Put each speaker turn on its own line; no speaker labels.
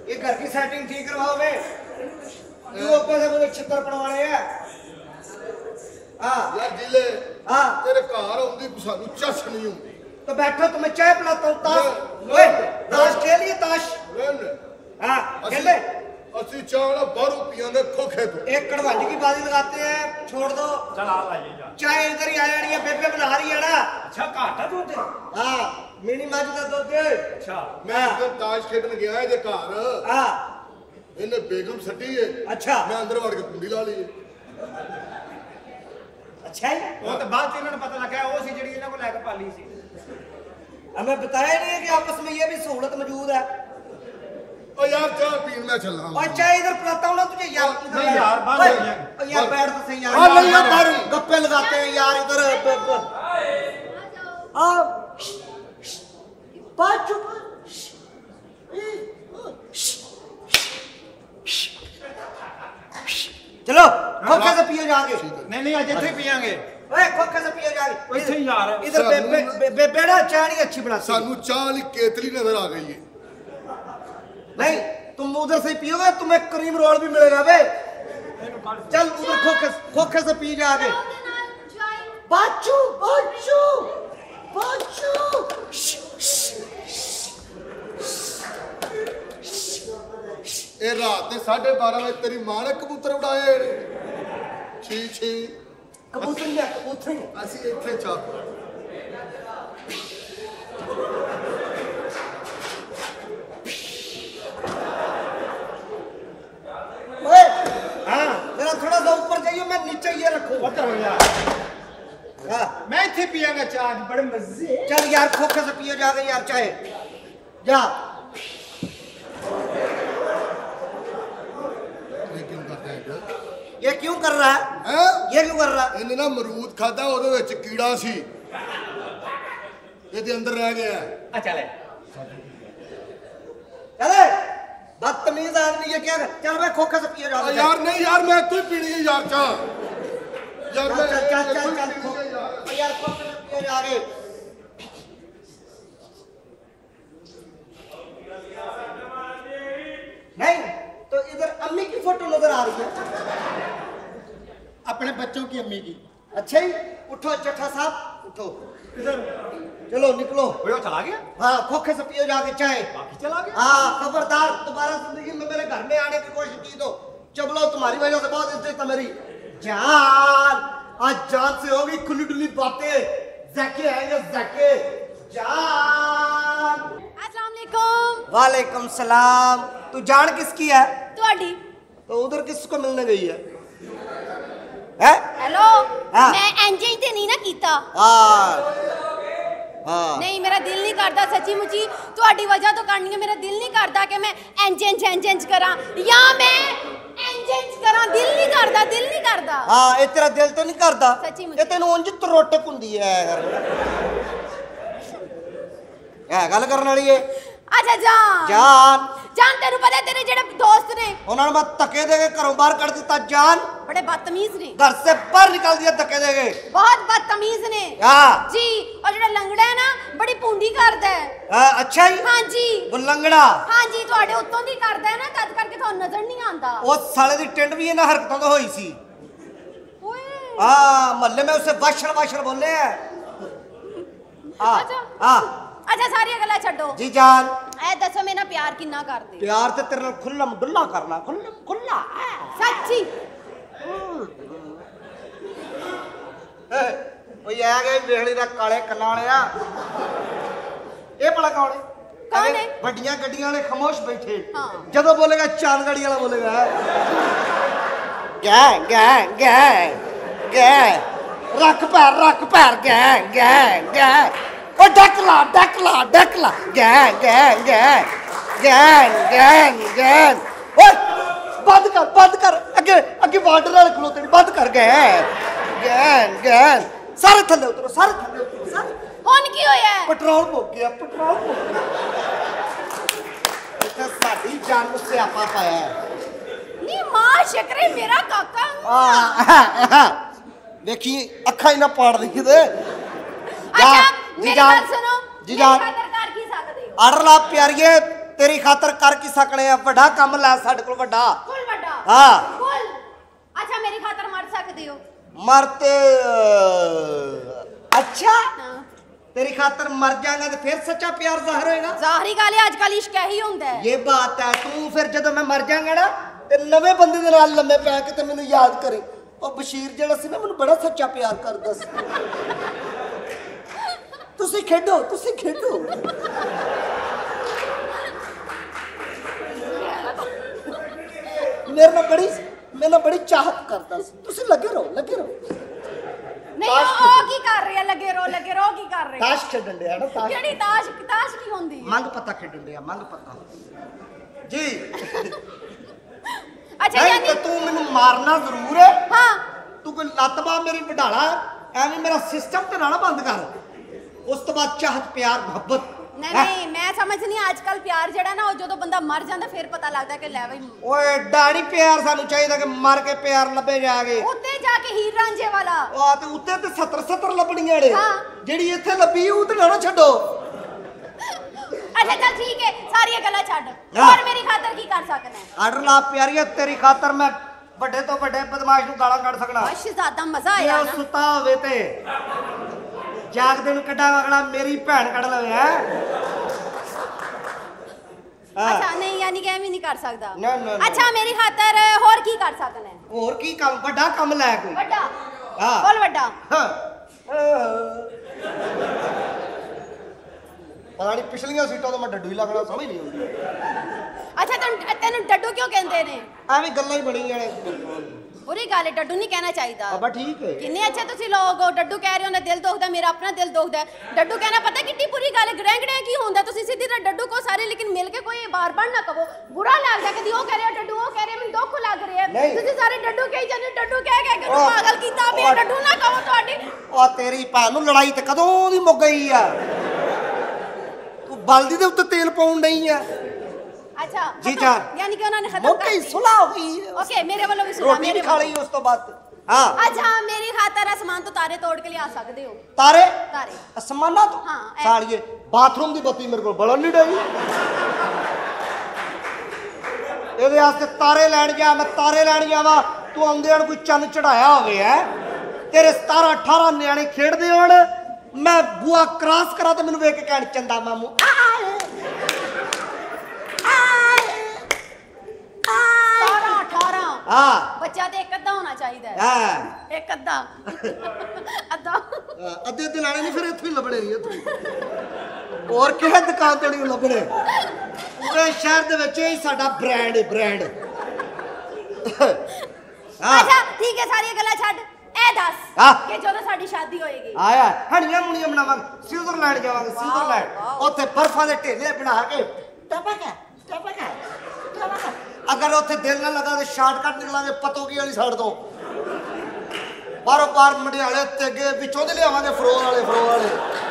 ये घर की सेटिंग ठीक करवाओ बे तू ऊपर से मुझे छितर पड़वाने हैं हां
यार जिले
हां
तेरे घर आउंदी सानू चस नहीं हुंदी
तो बैठो तुम्हें चाय पिलाता हूं ताश ओए ताश खेलिए ताश हां खेले
असि चावल बाहरों पियांदे खोखे तो
एक कड़वांज की बाजी लगाते हैं छोड़ दो
चल आ लाइए जा
चाय इधर ही आ जानी है बेबे बना रही है ना
अच्छा घाटा दूध
हां मिनी मज का दूध
अच्छा
मैं इधर ताश खेलन गया है जे घर
हां
इन्हें बेगम सटी है
अच्छा
मैं अंदर वड़ के कुंडी ला ली
अच्छा है
वो तो बाद इन्होंने पता लगा वो सी जड़ी इन्हां को लेके पाली सी
हमें बताया नहीं है कि आपस में ये भी सहूलत मौजूद है
ओ यार चाय पीन मैं चलना
और चाय इधर पिलाता हूं ना तुझे यार
नहीं यार बात हो गया
यार बैठ तो सही यार
हां नहीं यार बाहर
गप्पे लगाते हैं यार इधर आ बात चुप चलो खोखे से पियो जाके
नहीं आज इथे पियांगे
ओए खोखे से पियो जाके
इथे यार
इधर बेबे ना चाय नहीं अच्छी बनाती
सानू चाय वाली केतली नजर आ गई है
नहीं तुम उधर से पियोगे तुम्हें क्रीम रोल भी मिलेगा बे चल उधर खोखे से पी जाके बाचू बाचू बाचू
ए रात के 12:30 बजे तेरी मां ने कबूतर उड़ाए छी छी
कबूतर ने कबूतर
असि इथे चाप
ओए हां जरा थोड़ा सा ऊपर जाइए मैं नीचे ये रखूं
पता हो यार
हां
मैं इथे पियांगा चाय बड़े मजे
चल यार खोखे से पियो जाके यार चाय जा ये क्यों कर रहा है ये क्यों कर रहा है
इन्हें ना मरूद खादा ओदे विच कीड़ा सी ਇਹਦੇ ਅੰਦਰ ਰਹਿ ਗਿਆ
आ चले
चले बदतमीज आदमी ये क्या चल मैं खोखे से पियो जाके
यार नहीं यार मैं तू पीनी है यार चा यार मैं
चल यार खोखे से पियो जाके नहीं तो इधर अम्मी की फोटो नजर आ रही है
अपने बच्चों की अम्मी की
अच्छा ही उठो चट्ठा साहब उठो
इधर
चलो निकलो
वो चला गया
हाँ खोखे से पियो जाके चाय
बाकी चला गया
हाँ खबरदार दोबारा जिंदगी में मेरे घर में आने की कोशिश की तो चलो तुम्हारी वजह से बहुत इज्जत है मेरी जान आज जान से होगी खुली डुली बातें ज़ैके आएंगे ज़ैके जान
अस्सलाम वालेकुम
वालेकुम सलाम तू जान किसकी है
ਤੁਹਾਡੀ
तो उधर किसको मिलने गई है हैं
हेलो
हाँ।
मैं एंजेज ते नहीं ना कीता
हाँ हाँ
नहीं मेरा दिल नहीं करता सच्ची मुची ਤੁਹਾਡੀ वजह तो करनी है मेरा दिल नहीं करता कि मैं एंजेज करा या मैं एंजेज करा दिल नहीं करता
हाँ ये तेरा दिल तो नहीं करता
सच्ची मुझे।
ये तेन उंज तरोटक हुंदी है गल करने वाली है
अच्छा जान
जान
जान तेरे पता तेरे जेड़े दोस्त ने
उन्होंने मैं धक्के देके घरों बाहर कर दिता जान
बड़े बदतमीज ने
घर से बाहर निकाल दिया धक्के देके
बहुत बदतमीज ने
हाँ
जी और जेड़ा लंगड़ा है ना बड़ी पूंडी करदा है
अच्छा ही
हाँ जी
वो लंगड़ा
हाँ जी ਤੁਹਾਡੇ ਉੱਤੋਂ ਦੀ ਕਰਦਾ ਹੈ ਨਾ ਤਦ ਕਰਕੇ ਤੁਹਾਨੂੰ ਨਜ਼ਰ ਨਹੀਂ ਆਉਂਦਾ
उस साले दी टिंड भी इन्हां हरकतों तो होई सी
ਓਏ
हाँ मोहल्ले में उसे वाशर बोले हैं हाँ
अच्छा
हाँ
अच्छा सारी गल्लां छड्डो
जी जान
ਐ ਦੱਸੋ ਮੇਰੇ ਨਾਲ ਪਿਆਰ ਕਿੰਨਾ ਕਰਦੇ
प्यार ते तेरे नाल खुल्लम डुल्ला करना खुल्लम खुल्ला
सच्ची
ਉਹ ਆ ਗਏ ਵੇਖਲੀ ਦਾ ਕਾਲੇ ਕੰਨਾਂ ਵਾਲਿਆ ਇਹ ਭਲਾ ਕੌਣ ਹੈ
ਕੌਣ ਹੈ
ਵੱਡੀਆਂ ਗੱਡੀਆਂ ਵਾਲੇ ਖਾਮੋਸ਼ ਬੈਠੇ
ਹਾਂ
ਜਦੋਂ ਬੋਲੇਗਾ ਚਾਂਦ ਗਾੜੀ ਵਾਲਾ ਬੋਲੇਗਾ ਗੈ ਗੈ ਗੈ ਗੈ ਰੱਖ ਪੈਰ ਗੈ ਗੈ ਗੈ ਉਹ ਡਕਲਾ ਗੈ ਗੈ ਗੈ ਗੈ ਗੈ ਗੈ ਓਏ ਬੰਦ ਕਰ ਅੱਗੇ ਬਾਰਡਰ ਵਾਲੇ ਖਲੋਤੇ ਨੇ ਬੰਦ ਕਰ ਗਏ ਗੈਨ ਸਾਰੇ ਥੱਲੇ ਉਤਰੋ ਸਾਰੇ
ਹੁਣ ਕੀ ਹੋਇਆ
ਪੈਟਰੋਲ ਮੁੱਕ ਗਿਆ ਇੱਥੇ ਸਾਡੀ ਜਾਨ ਨੂੰ ਸਿਆਪਾ ਪਾਇਆ
ਨੀ ਮਾਂ ਸ਼ਕਰੇ ਮੇਰਾ ਕਾਕਾ
ਦੇਖੀ ਅੱਖਾਂ ਹੀ ਨਾ ਪਾੜ ਦੇ ਕਿਤੇ
ਅੱਛਾ ਮੇਰੀ ਗੱਲ ਸੁਣੋ
ਜੀ ਜਾਨ
ਕਰ ਕੀ ਸਕਦੇ ਹੋ
ਆਰਡਰ ਲਾ ਪਿਆਰੀਏ तेरी खातर कर की सकने आ वड्डा काम लै साडे कोल वड्डा
फुल वड्डा
हाँ
फुल अच्छा मेरी खातर मर सकते हो
मरते अच्छा
हाँ।
तेरी खातर मर जाएगा तो फिर सच्चा प्यार जाहिर होएगा
ਜ਼ਾਹਰੀ ਗੱਲ ਹੈ ਅੱਜ ਕੱਲ ਇਸ਼ਕ ਹੀ ਹੁੰਦਾ ਹੈ
ये बात है तू फिर जदों मैं मर जाऊंगा ना ते नवे बंदे दे नाल लम्मे पै के ते मैनू याद करे ओ बशीर जेड़ा सी ना मैनू बड़ा सच्चा प्यार करदा सी तुसी खेडो मेरे नाल बड़ी चाहत करदा सी तुसी लगे रहो
ਨਹੀਂ ਉਹ ਕੀ ਕਰ ਰਹੇ ਆ ਲੱਗੇ ਰੋ ਕੀ ਕਰ ਰਹੇ
ताश खेडन दे ना ताश
ਕਿਹੜੀ ਤਾਸ਼ ਕੀ ਹੁੰਦੀ ਹੈ
मंग पत्ता खेडन दे मंग पत्ता जी
ਅੱਛਾ
नहीं
ਯਾਨੀ
तो तू मैनू मारना जरूर है
ਹਾਂ
तू कोई लत बाह मेरी वढाला एवें मेरा सिस्टम ते ना बंद कर उस तो बाद चाहत प्यार मोहब्बत
ਨਹੀਂ ਮੈਂ ਸਮਝਨੀ ਅੱਜ ਕੱਲ ਪਿਆਰ ਜਿਹੜਾ ਨਾ ਉਹ ਜਦੋਂ ਬੰਦਾ ਮਰ ਜਾਂਦਾ ਫਿਰ ਪਤਾ ਲੱਗਦਾ ਕਿ ਲੈ ਬਈ
ओए डाणी प्यार सानू चाहिए कि मर के प्यार लभे जाके
ਉੱਤੇ ਜਾ ਕੇ ਹੀਰ ਰਾਂਝੇ ਵਾਲਾ
आ ते उत्ते ते 70 ਲੱਭਣੀਆਂ ਨੇ
ਹਾਂ।
ਜਿਹੜੀ ਇੱਥੇ ਲੱਭੀ ਉਹ ਤੇ ਨਾ ਛੱਡੋ
ਅੱਛਾ ਚੱਲ ਠੀਕ ਹੈ ਸਾਰੀਆਂ ਗੱਲਾਂ ਛੱਡ
ਹਾਂ।
ਹੋਰ ਮੇਰੀ ਖਾਤਰ ਕੀ ਕਰ ਸਕਦਾ ਹੈ
ਆਰਡਰ ਲਾ ਪਿਆਰੀਏ ਤੇਰੀ ਖਾਤਰ ਮੈਂ ਵੱਡੇ ਤੋਂ ਵੱਡੇ ਬਦਮਾਸ਼ ਨੂੰ ਗਾਲਾਂ ਕੱਢ ਸਕਣਾ
ਬਸ ਜ਼ਿਆਦਾ ਮਜ਼ਾ
ਜੇ
ਆਇਆ
ਉਹ
ਨਾ
ਸੁੱਤਾ ਹੋਵੇ ਤੇ ਜਾਗਦੇ ਨੂੰ ਕੱਢਾ ਵਗਣਾ ਮੇਰੀ ਭੈਣ ਕੱਢ ਲਵੇ ਹੈ
ਅੱਛਾ ਨਹੀਂ ਯਾਨੀ ਕਿ ਐਵੇਂ ਨਹੀਂ ਕਰ ਸਕਦਾ
ਨਾ, ਨਾ, ਨਾ।
ਅੱਛਾ ਮੇਰੀ ਖਾਤਰ ਹੋਰ ਕੀ ਕਰ ਸਕਦਾ ਹੈ
ਹੋਰ ਕੀ ਕੰਮ ਵੱਡਾ ਕੰਮ ਲੈ ਕੋਈ
ਵੱਡਾ
ਹਾਂ।
ਬੋਲ ਵੱਡਾ
ਹਾਂ ਪਤਾ ਨਹੀਂ ਪਿਛਲੀਆਂ ਸੀਟਾਂ ਤੋਂ ਮੈਂ ਡੱਡੂ ਹੀ ਲੱਗਣਾ ਸਮਝ ਨਹੀਂ ਆਉਂਦੀ
ਅੱਛਾ ਤੈਨੂੰ ਡੱਡੂ ਕਿਉਂ ਕਹਿੰਦੇ ਨੇ
ਐਵੇਂ ਗੱਲਾਂ ਹੀ ਬਣੀਆਂ ਨੇ
ਬੁਰੀ ਗੱਲ ਹੈ ਡੱਡੂ ਨਹੀਂ ਕਹਿਣਾ ਚਾਹੀਦਾ
ਬਾਬਾ ਠੀਕ ਹੈ
ਕਿੰਨੇ ਅੱਛੇ ਤੁਸੀਂ ਲੋਕ ਹੋ ਡੱਡੂ ਕਹਿ ਰਹੇ ਹੋ ਨਾ ਦਿਲ ਦੁਖਦਾ ਮੇਰਾ ਆਪਣਾ ਦਿਲ ਦੁਖਦਾ ਡੱਡੂ ਕਹਿਣਾ ਪਤਾ ਕਿੰਨੀ ਬੁਰੀ ਗੱਲ ਹੈ ਗੜੈਂਗੜਿਆਂ ਕੀ ਹੁੰਦਾ ਤੁਸੀਂ ਸਿੱਧੀ ਤਰ੍ਹਾਂ ਡੱਡੂ ਕੋ ਸਾਰੇ ਲੇਕਿਨ ਮਿਲ ਕੇ ਕੋਈ ਬਾਰ-ਬਾਰ ਨਾ ਕਹੋ ਬੁਰਾ ਲੱਗਦਾ ਕਦੀ ਉਹ ਕਹਿ ਰਿਹਾ ਡੱਡੂ ਉਹ ਕਹਿ ਰਿਹਾ ਮੈਨੂੰ ਦੁੱਖ ਲੱਗ ਰਿਹਾ
ਨਹੀਂ।
ਤੁਸੀਂ ਸਾਰੇ ਡੱਡੂ ਕਹੀ ਜਾਂਦੇ ਡੱਡੂ ਕਹਿ ਕੇ ਪਾਗਲ ਕੀਤਾ ਪਿਆ ਡੱਡੂ ਨਾ ਕਹੋ ਤੁਹਾਡੀ
ਉਹ ਤੇਰੀ ਭੈਣ ਨੂੰ ਲੜਾਈ ਤੇ ਕਦੋਂ ਦੀ ਮੁੱਕ ਗਈ ਆ ਤੂੰ ਬਲਦੀ ਦੇ ਉੱਤੇ ਤੇਲ ਪਾਉਣ ਨਹੀਂ ਆ
ਅੱਛਾ
ਜੀ ਜਾਨ।
ਯਾਨੀ ਕਿ ਉਹਨਾਂ ਨੇ ਖਤਮ
ਮੁੱਕ
ਕਰ
ਗਈ ਸੁਲਾਹ ਹੋ ਗਈ
ਓਕੇ ਮੇਰੇ ਵੱਲੋਂ ਵੀ ਸੁਣਾ
ਰੋਟੀ ਵੀ ਖਾ ਲਈ ਉਸ ਤੋਂ ਬਾਅਦ ਹਾਂ
ਅੱਛਾ ਮੇਰੀ ਖਾਤਰ ਅਸਮਾਨ ਤੋਂ ਤਾਰੇ ਤੋੜ ਕੇ ਲਿਆ ਸਕਦੇ ਹੋ
ਤਾਰੇ
ਤਾਰੇ
ਅਸਮਾਨਾਂ ਤੋਂ
ਹਾਂ, ਐ।
ਸਾਲੀਏ ਬਾਥਰੂਮ ਦੀ ਬੱਤੀ ਮੇਰੇ ਕੋਲ ਬਲਣ ਨਹੀਂ ਡਈ ਇਹਦੇ ਵਾਸਤੇ ਤਾਰੇ ਲੈਣ ਜਾ ਮੈਂ ਤਾਰੇ ਲੈਣ ਜਾਵਾਂ ਤੂੰ ਆਉਂਦਿਆਂ ਨੂੰ ਕੋਈ ਚੰਨ ਚੜਾਇਆ ਹੋਵੇ ਹੈ ਤੇਰੇ 17 18 ਨਿਆਣੇ ਖੇਡਦੇ ਹੋਣ ਮੈਂ ਬੂਆ ਕ੍ਰਾਸ ਕਰਾਂ ਤੇ ਮੈਨੂੰ ਵੇਖ ਕੇ ਕਹਿਣ ਚੰਦਾ ਮਾਮੂ
18
ਹਾਂ
ਬੱਚਾ ਤੇ ਇੱਕ ਅੱਧਾ ਹੋਣਾ ਚਾਹੀਦਾ ਹੈ
ਹਾਂ
ਇੱਕ ਅੱਧਾ ਅੱਧਾ
ਅੱਧੇ ਤੇ ਲਾਣੇ ਨਹੀਂ ਫਿਰ ਇੱਥੇ ਹੀ ਲੱਭਣੇ ਨਹੀਂ ਇੱਥੇ ਹੋਰ ਕਿਹੜੇ ਦੁਕਾਨ ਤੋਂ ਨਹੀਂ ਲੱਭਣੇ ਪੂਰੇ ਸ਼ਹਿਰ ਦੇ ਵਿੱਚ ਹੀ ਸਾਡਾ ਬ੍ਰਾਂਡ ਹੈ ਬ੍ਰਾਂਡ
ਅੱਛਾ ਠੀਕ ਹੈ ਸਾਰੀਆਂ ਗੱਲਾਂ ਛੱਡ ਇਹ ਦੱਸ
ਹਾਂ।
ਕਿ ਜਦੋਂ ਸਾਡੀ ਸ਼ਾਦੀ ਹੋਏਗੀ
ਆਇਆ ਹਣੀਆਂ ਮੁਣੀਆਂ ਬਣਾਵਾਂਗੇ ਸਵਿਟਜ਼ਰਲੈਂਡ ਜਾਵਾਂਗੇ ਸਵਿਟਜ਼ਰਲੈਂਡ ਉੱਥੇ ਬਰਫਾਂ ਦੇ ਢੇਲੇ ਬਣਾ ਕੇ ਟਪਕਾ ਅਗਰ ਉੱਥੇ ਦਿਲ ਨਾ ਲਗਾ ਤੇ ਸ਼ਾਰਟਕਟ ਨਿਕਲਾਂਗੇ ਪਤੋਗੀ ਵਾਲੀ ਸਾਈਡ ਤੋਂ ਬਾਰੋ ਬਾਰ ਮੰਡਿਆਲੇ ਤੇ ਅੱਗੇ ਵਿੱਚੋਂ ਦੇ ਲਿਆਵਾਂਗੇ ਫਰੋਰ ਵਾਲੇ